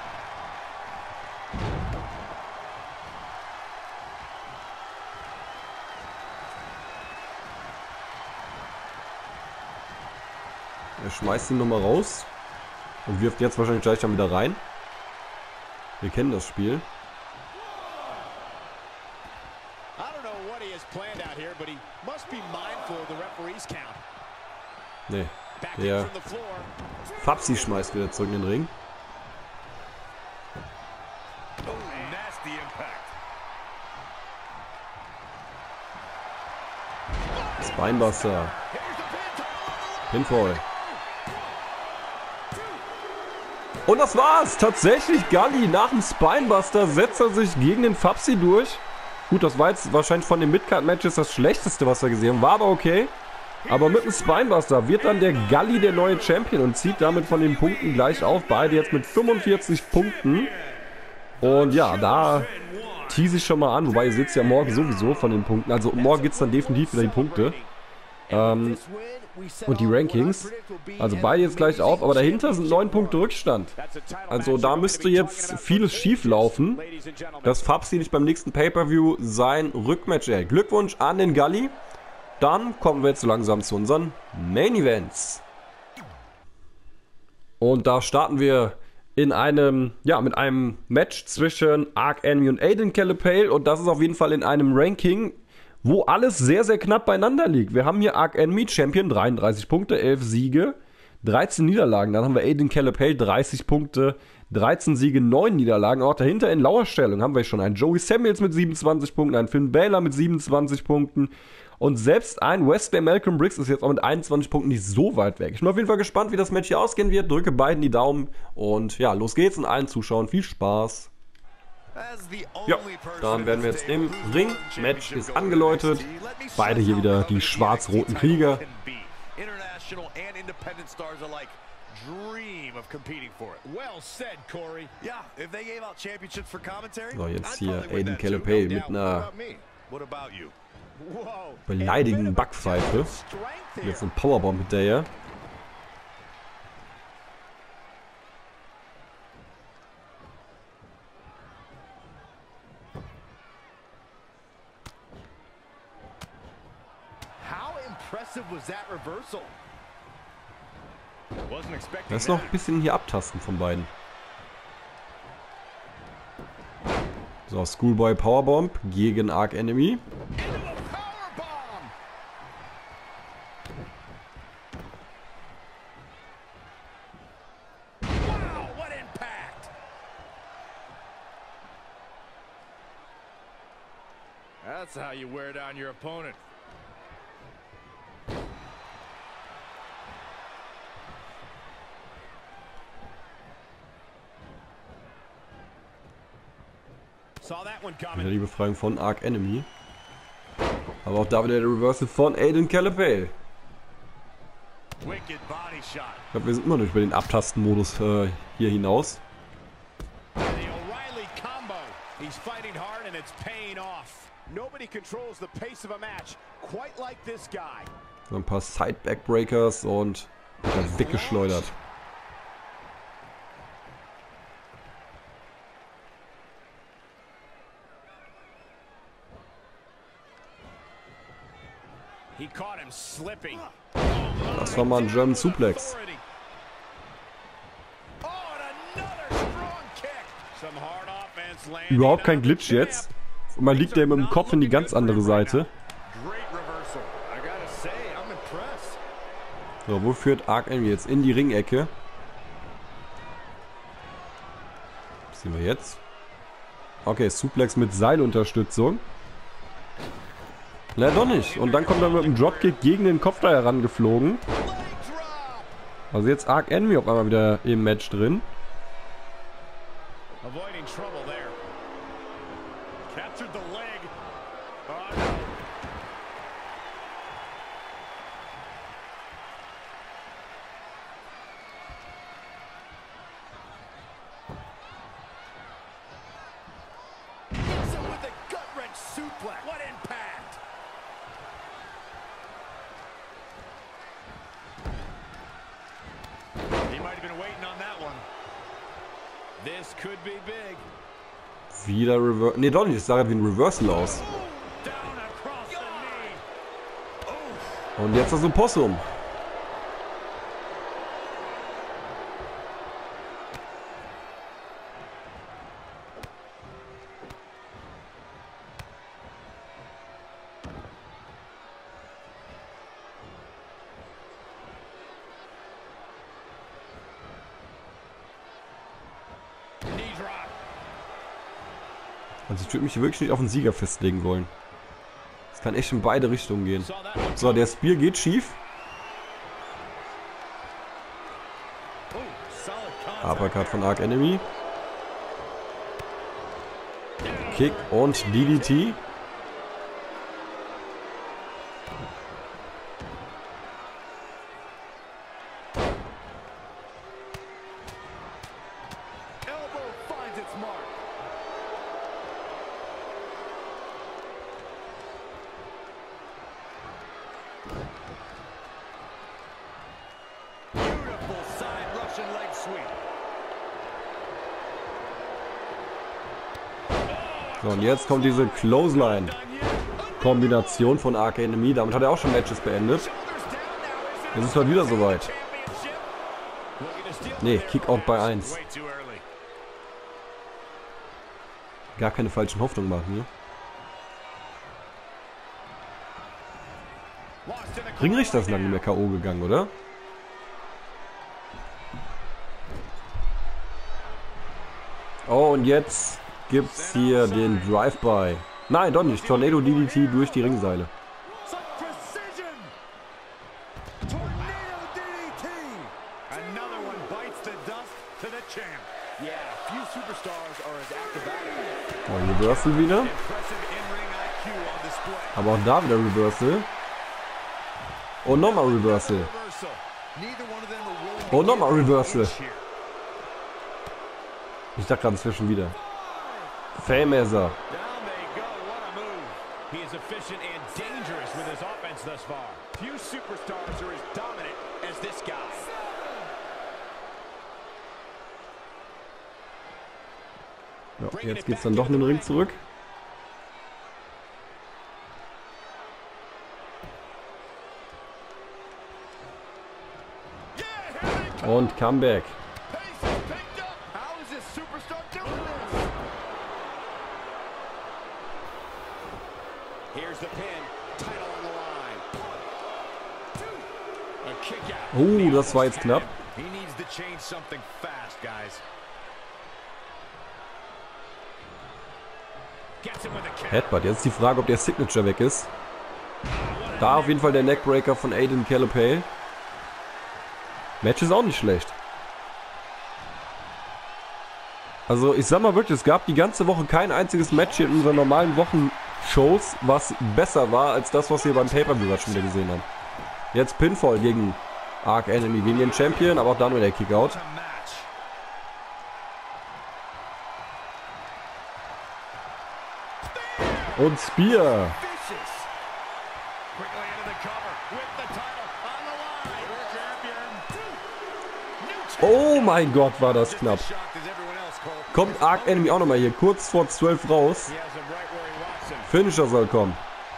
Er schmeißt ihn nochmal raus. Und wirft jetzt wahrscheinlich gleich dann wieder rein. Wir kennen das Spiel. Nee. Der Fabsi schmeißt wieder zurück in den Ring. Spinebuster. Pinfall. Und das war's. Tatsächlich Gully nach dem Spinebuster setzt er sich gegen den Fabsi durch. Gut, das war jetzt wahrscheinlich von den Midcard-Matches das schlechteste, was wir gesehen haben. War aber okay. Aber mit dem Spinebuster wird dann der Gully der neue Champion und zieht damit von den Punkten gleich auf. Beide jetzt mit 45 Punkten. Und ja, da tease ich schon mal an. Wobei ihr seht es ja morgen sowieso von den Punkten. Also morgen gibt es dann definitiv wieder die Punkte. Und die Rankings. Also beide jetzt gleich auf. Aber dahinter sind 9 Punkte Rückstand. Also da müsste jetzt vieles schief laufen, dass Fabsi nicht beim nächsten Pay-Per-View sein Rückmatch erhält. Glückwunsch an den Gully. Dann kommen wir jetzt so langsam zu unseren Main Events. Und da starten wir in einem, ja, mit einem Match zwischen Arc Enemy und Aiden Calipale. Und das ist auf jeden Fall in einem Ranking, wo alles sehr, sehr knapp beieinander liegt. Wir haben hier Arc Enemy, Champion, 33 Punkte, 11 Siege, 13 Niederlagen. Dann haben wir Aiden Calipale, 30 Punkte, 13 Siege, 9 Niederlagen. Auch dahinter in Lauerstellung haben wir schon einen Joey Samuels mit 27 Punkten, einen Finn Balor mit 27 Punkten. Und selbst ein Wesley Malcolm Briggs ist jetzt auch mit 21 Punkten nicht so weit weg. Ich bin auf jeden Fall gespannt, wie das Match hier ausgehen wird. Drücke beiden die Daumen. Und ja, los geht's und allen Zuschauern viel Spaß. Ja, dann werden wir jetzt im Ring. Match ist angeläutet. Beide hier wieder die schwarz-roten Krieger. So, jetzt hier Aiden Calipale mit einer beleidigenden Backpfeife. Jetzt ein Powerbomb hinterher. Das ist noch ein bisschen hier abtasten von beiden. So, Schoolboy Powerbomb gegen Arc Enemy. That's how you wear down your opponent. Wieder die Befreiung von Arc Enemy. Aber auch da wieder der Reversal von Aiden Calipale. Ich glaube, wir sind immer noch über den Abtasten-Modus hier hinaus. So ein paar Side-Backbreakers und weggeschleudert. Das war mal ein German Suplex. Überhaupt kein Glitch jetzt. Und man liegt ja mit dem Kopf in die ganz andere Seite. So, wo führt Arc Enemy jetzt? In die Ringecke. Was sehen wir jetzt? Okay, Suplex mit Seilunterstützung. Na doch nicht. Und dann kommt er mit dem Dropkick gegen den Kopf da herangeflogen. Also jetzt Arc Enemy auf einmal wieder im Match drin. Avoiding trouble there. Captured the leg. Oh, no. With a gut-wrench suplex. What impact! He might have been waiting on that one. This could be big. Wieder Reversal. Ne, doch nicht. Das sah halt wie ein Reversal aus. Und jetzt das Opossum. Also ich würde mich wirklich nicht auf den Sieger festlegen wollen. Das kann echt in beide Richtungen gehen. So, der Spear geht schief. Uppercut von Arc Enemy. Kick und DDT. So, und jetzt kommt diese Clothesline-Kombination von Arc Enemy. Damit hat er auch schon Matches beendet. Jetzt ist halt wieder soweit. Ne, Kickout bei 1. Gar keine falschen Hoffnungen machen hier. Ringrichter ist lange nicht mehr K.O. gegangen, oder? Oh, und jetzt gibt's hier den Drive-By. Nein, doch nicht. Tornado DDT durch die Ringseile. Oh, Reversal wieder. Aber auch da wieder Reversal. Und nochmal Reversal. Und nochmal Reversal. Ich dachte gerade inzwischen wieder. Fameasser. Ja, jetzt geht's dann doch in den Ring zurück. Und Comeback. Oh, das war jetzt knapp. Headbutt. Jetzt ist die Frage, ob der Signature weg ist. Da auf jeden Fall der Neckbreaker von Aiden Calipale. Match ist auch nicht schlecht. Also ich sag mal wirklich, es gab die ganze Woche kein einziges Match hier in unseren normalen Wochenshows, was besser war als das, was wir beim Pay-Per-View schon wieder gesehen haben. Jetzt Pinfall gegen Arc Enemy, gegen den Champion, aber auch da nur der Kickout. Und Spear. Oh mein Gott, war das knapp. Kommt Arc Enemy auch nochmal hier kurz vor 12 raus. Finisher soll kommen.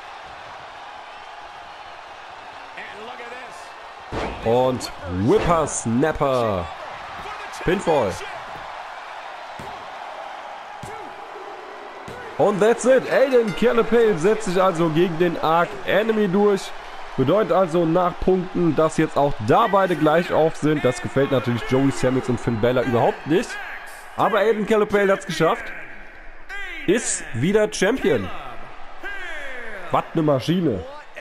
Und Whippersnapper. Pinfall. Und that's it. Aiden Calipale setzt sich also gegen den Arc Enemy durch. Bedeutet also nach Punkten, dass jetzt auch da beide gleich auf sind. Das gefällt natürlich Joey Samix und Finn Balor überhaupt nicht. Aber Aiden Calipale hat es geschafft. Ist wieder Champion. Was eine Maschine.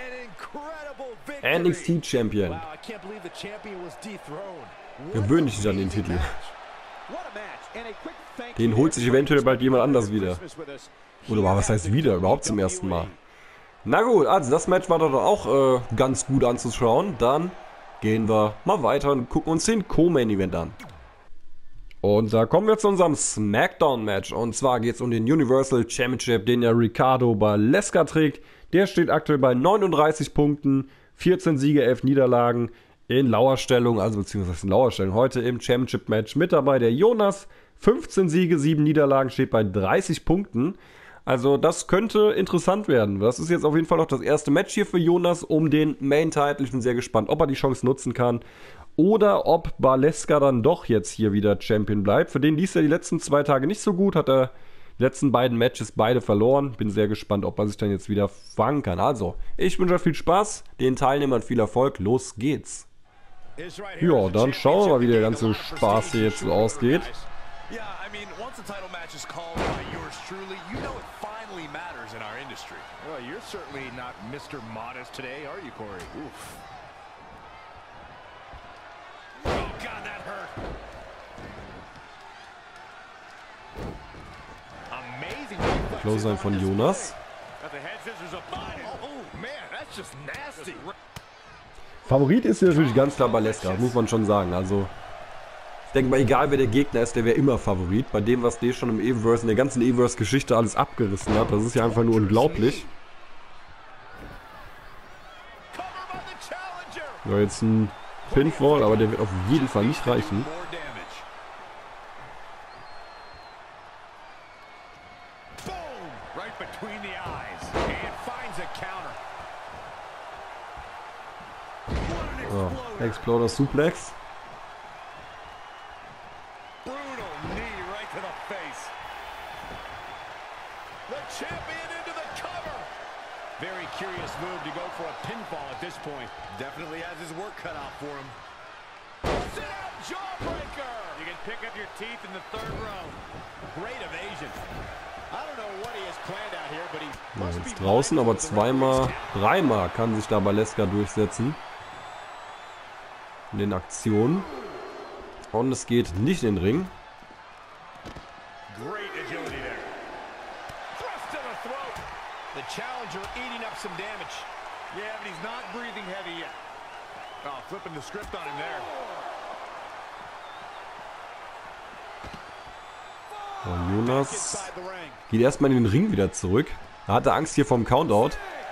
NXT Champion. Gewöhnlich nicht an den Titel. Den holt sich eventuell bald jemand anders wieder. Oder was heißt wieder? Überhaupt zum ersten Mal. Na gut, also das Match war doch auch ganz gut anzuschauen. Dann gehen wir mal weiter und gucken uns den Co-Main-Event an. Und da kommen wir zu unserem Smackdown-Match. Und zwar geht es um den Universal Championship, den ja Ricardo Baleska trägt. Der steht aktuell bei 39 Punkten, 14 Siege, 11 Niederlagen in Lauerstellung, also beziehungsweise in Lauerstellung. Heute im Championship-Match mit dabei der Jonas. 15 Siege, 7 Niederlagen, steht bei 30 Punkten. Also das könnte interessant werden. Das ist jetzt auf jeden Fall noch das erste Match hier für Jonas um den Main-Title. Ich bin sehr gespannt, ob er die Chance nutzen kann. Oder ob Baleska dann doch jetzt hier wieder Champion bleibt. Für den lief er die letzten 2 Tage nicht so gut. Hat er die letzten beiden Matches beide verloren. Bin sehr gespannt, ob er sich dann jetzt wieder fangen kann. Also, ich wünsche euch viel Spaß. Den Teilnehmern viel Erfolg. Los geht's. Ja, dann schauen wir mal, wie der ganze Spaß hier jetzt so ausgeht. Once the title match is called by yours truly, you know it finally matters in our industry. Well, you're certainly not Mr. Modest today, are you, Corey? Oof. Oh, God, that hurt. Amazing. Close-Line von Jonas. Oh, man, that's just nasty. Favorit ist hier natürlich ganz klar Baleska, muss man schon sagen. Also, ich denke mal, egal wer der Gegner ist, der wäre immer Favorit. Bei dem, was der schon im Evilverse, in der ganzen Evilverse-Geschichte alles abgerissen hat, das ist ja einfach nur unglaublich. Ja, jetzt ein Pinfall, aber der wird auf jeden Fall nicht reichen. So, Exploder Suplex. Very curious move to go for a pinfall at this point. Definitely has his work cut out for him. Sit out jawbreaker! You can pick up your teeth in the 3rd row. Great evasion. I don't know what he has planned out here, but he must be draußen, aber dreimal kann sich da Baleska durchsetzen. In den Aktionen. Und es geht nicht in den Ring. Great agility there. Thrust to the throat. The challenger eating up some damage. Yeah, but he's not breathing heavy yet. Oh, flipping the script on him there. Und Jonas geht erstmal in den Ring wieder zurück. Da hat er Angst hier vom Countout.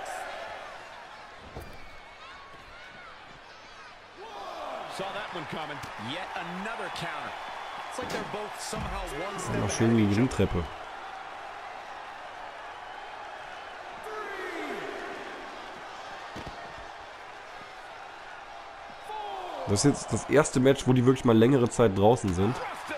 Mal schön in die Ringtreppe. Das ist jetzt das erste Match, wo die wirklich mal längere Zeit draußen sind.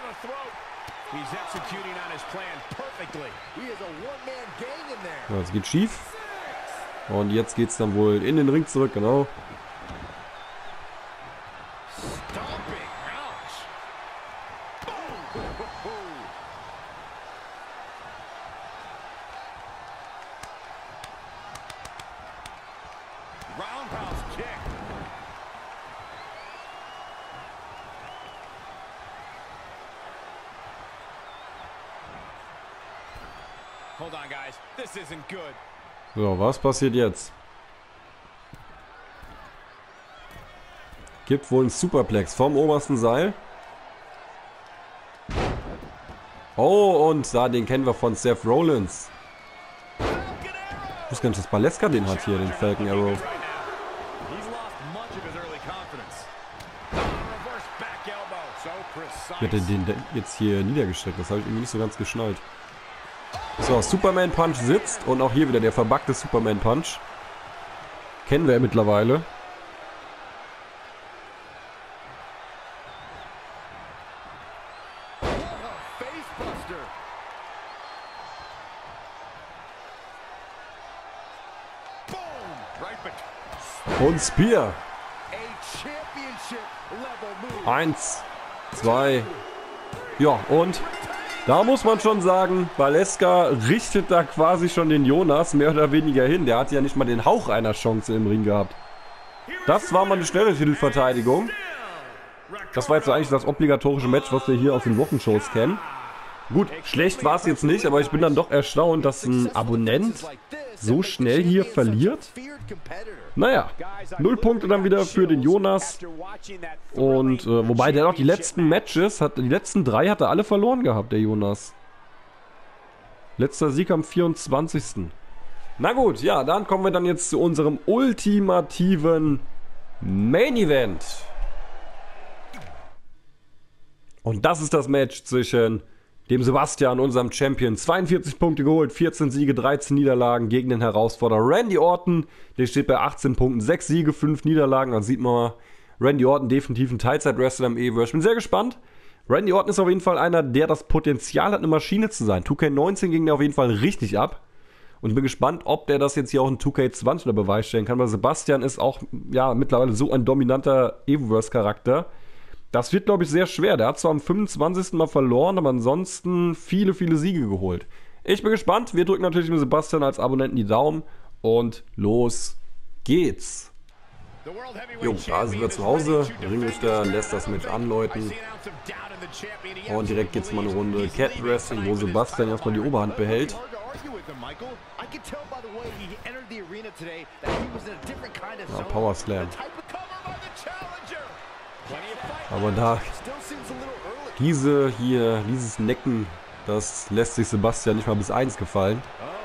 Ja, es geht schief. Und jetzt geht es dann wohl in den Ring zurück, genau. So, was passiert jetzt? Gibt wohl einen Superplex vom obersten Seil. Oh, und da, den kennen wir von Seth Rollins. Ich wusste gar nicht, dass Baleska den hat hier, den Falcon Arrow. Wie hat er den jetzt hier niedergestreckt? Das habe ich irgendwie nicht so ganz geschnallt. So, Superman Punch sitzt und auch hier wieder der verbuggte Superman Punch. Kennen wir ja mittlerweile. Und Spear. 1, 2. Ja, und da muss man schon sagen, Baleska richtet da quasi schon den Jonas mehr oder weniger hin. Der hat ja nicht mal den Hauch einer Chance im Ring gehabt. Das war mal eine schnelle Titelverteidigung. Das war jetzt eigentlich das obligatorische Match, was wir hier aus den Wochenshows kennen. Gut, schlecht war es jetzt nicht, aber ich bin dann doch erstaunt, dass ein Abonnent so schnell hier verliert. Naja, 0 Punkte dann wieder für den Jonas. Und wobei der noch die letzten Matches, die letzten 3 hat er alle verloren gehabt, der Jonas. Letzter Sieg am 24. Na gut, ja, dann kommen wir dann jetzt zu unserem ultimativen Main Event. Und das ist das Match zwischen dem Sebastian, unserem Champion. 42 Punkte geholt, 14 Siege, 13 Niederlagen gegen den Herausforderer Randy Orton. Der steht bei 18 Punkten, 6 Siege, 5 Niederlagen. Da sieht man mal, Randy Orton definitiv ein Teilzeit-Wrestler im Evo. Ich bin sehr gespannt. Randy Orton ist auf jeden Fall einer, der das Potenzial hat, eine Maschine zu sein. 2K19 ging der auf jeden Fall richtig ab. Und ich bin gespannt, ob der das jetzt hier auch in 2K20 unter Beweis stellen kann. Weil Sebastian ist auch ja mittlerweile so ein dominanter Evoverse-Charakter. Das wird, glaube ich, sehr schwer. Der hat zwar am 25. Mal verloren, aber ansonsten viele, viele Siege geholt. Ich bin gespannt. Wir drücken natürlich mit Sebastian als Abonnenten die Daumen. Und los geht's. Jo, da sind wir zu Hause. Ringrichter lässt das Match anläuten. Und direkt geht's mal eine Runde Cat Wrestling, wo Sebastian erstmal die Oberhand behält. Ja, Power Slam. Aber da dieses Necken, das lässt sich Sebastian nicht mal bis 1 gefallen.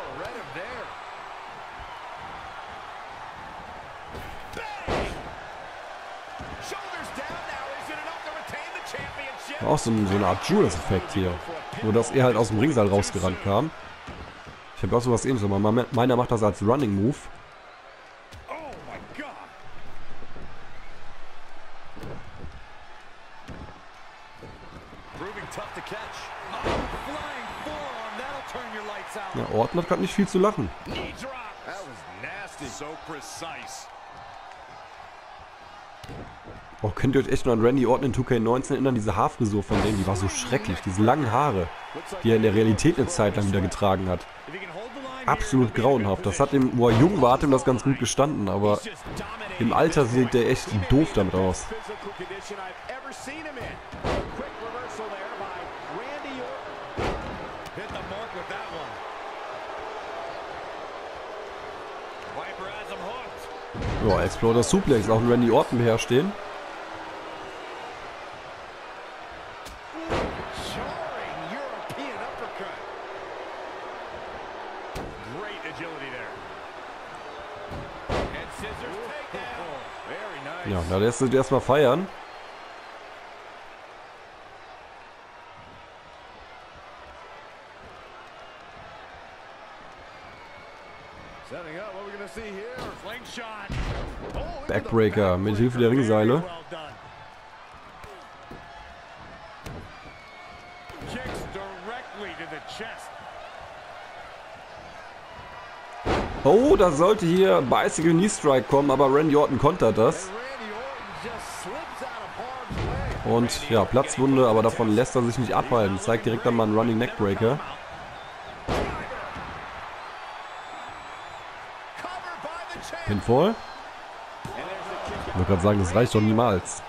Auch so eine Art Judas-Effekt hier. Nur dass er halt aus dem Ringsaal rausgerannt kam. Ich habe auch sowas ähnliches, aber meiner macht das als Running Move. Ja, Orton hat gerade nicht viel zu lachen. Oh, könnt ihr euch echt noch an Randy Orton in 2K19 erinnern? Diese Haarfrisur von dem, die war so schrecklich. Diese langen Haare, die er in der Realität eine Zeit lang wieder getragen hat. Absolut grauenhaft. Das hat ihm, wo er jung war, hat ihm das ganz gut gestanden, aber im Alter sieht der echt doof damit aus. Ja, Exploder Suplex, auch ein Randy Orton beherrscht den. Ja, da lässt sich erstmal feiern. Backbreaker mit Hilfe der Ringseile. Oh, da sollte hier Bicycle Knee Strike kommen, aber Randy Orton kontert das. Und ja, Platzwunde, aber davon lässt er sich nicht abhalten. Zeigt direkt dann mal einen Running Neckbreaker. Pinfall. Ich wollte gerade sagen, das reicht doch niemals.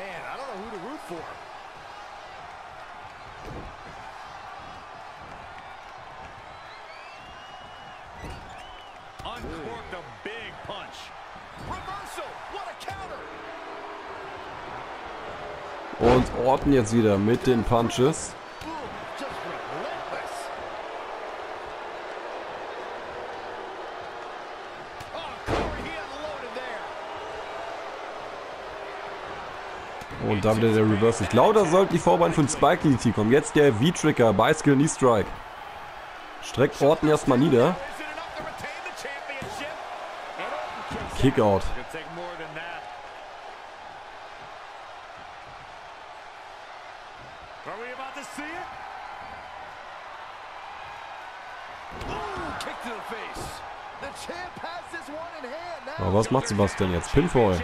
Und Orton jetzt wieder mit den Punches. Und da wieder der Reverse. Ich glaube, da sollte die Vorbein von Spike DDT kommen. Jetzt der V-Trigger, Bicycle Knee Strike. Streckt Orton erstmal nieder. Kickout. Aber was macht Sebastian jetzt? Pinfall.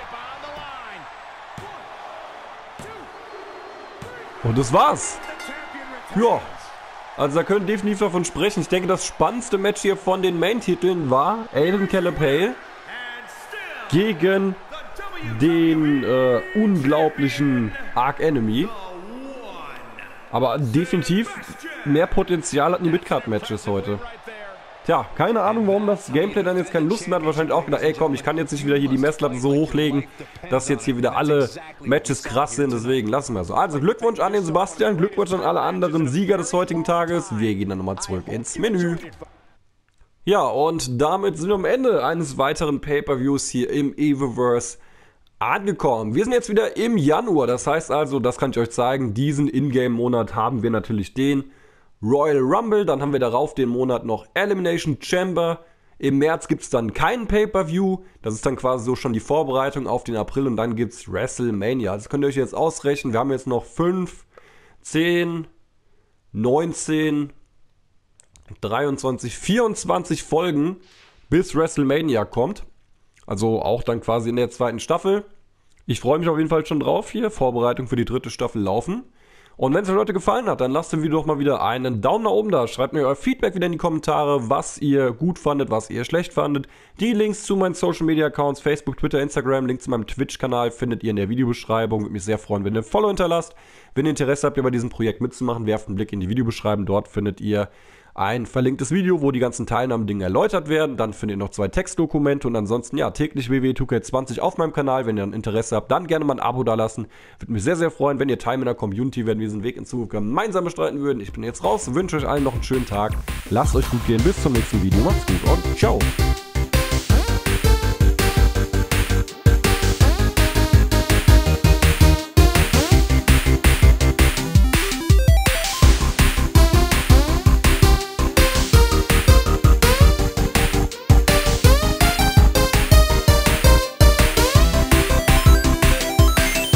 Und das war's. Ja. Also da können wir definitiv davon sprechen. Ich denke, das spannendste Match hier von den Main-Titeln war Aiden Calapale gegen den unglaublichen Arc Enemy. Aber definitiv mehr Potenzial hatten die Midcard-Matches heute. Tja, keine Ahnung, warum das Gameplay dann jetzt keine Lust mehr hat. Wahrscheinlich auch gedacht, ey komm, ich kann jetzt nicht wieder hier die Messlatte so hochlegen, dass jetzt hier wieder alle Matches krass sind. Deswegen lassen wir so. Also Glückwunsch an den Sebastian, Glückwunsch an alle anderen Sieger des heutigen Tages. Wir gehen dann nochmal zurück ins Menü. Ja, und damit sind wir am Ende eines weiteren Pay-Per-Views hier im Evoverse angekommen. Wir sind jetzt wieder im Januar. Das heißt also, das kann ich euch zeigen, diesen Ingame-Monat haben wir natürlich den Royal Rumble, dann haben wir darauf den Monat noch Elimination Chamber. Im März gibt es dann keinen Pay-Per-View. Das ist dann quasi so schon die Vorbereitung auf den April und dann gibt es WrestleMania. Das könnt ihr euch jetzt ausrechnen. Wir haben jetzt noch 5, 10, 19, 23, 24 Folgen, bis WrestleMania kommt. Also auch dann quasi in der zweiten Staffel. Ich freue mich auf jeden Fall schon drauf hier. Vorbereitung für die dritte Staffel laufen. Und wenn es euch heute gefallen hat, dann lasst dem Video doch mal wieder einen Daumen nach oben da. Schreibt mir euer Feedback wieder in die Kommentare, was ihr gut fandet, was ihr schlecht fandet. Die Links zu meinen Social Media Accounts, Facebook, Twitter, Instagram, Links zu meinem Twitch-Kanal findet ihr in der Videobeschreibung. Würde mich sehr freuen, wenn ihr ein Follow hinterlasst. Wenn ihr Interesse habt, bei diesem Projekt mitzumachen, werft einen Blick in die Videobeschreibung. Dort findet ihr ein verlinktes Video, wo die ganzen Teilnahmedinge erläutert werden. Dann findet ihr noch 2 Textdokumente und ansonsten ja täglich WWE 2K20 auf meinem Kanal. Wenn ihr dann Interesse habt, dann gerne mal ein Abo dalassen. Würde mich sehr, sehr freuen, wenn ihr Teil meiner Community werden, wir diesen Weg in Zukunft gemeinsam bestreiten würden. Ich bin jetzt raus, wünsche euch allen noch einen schönen Tag. Lasst euch gut gehen, bis zum nächsten Video. Macht's gut und ciao.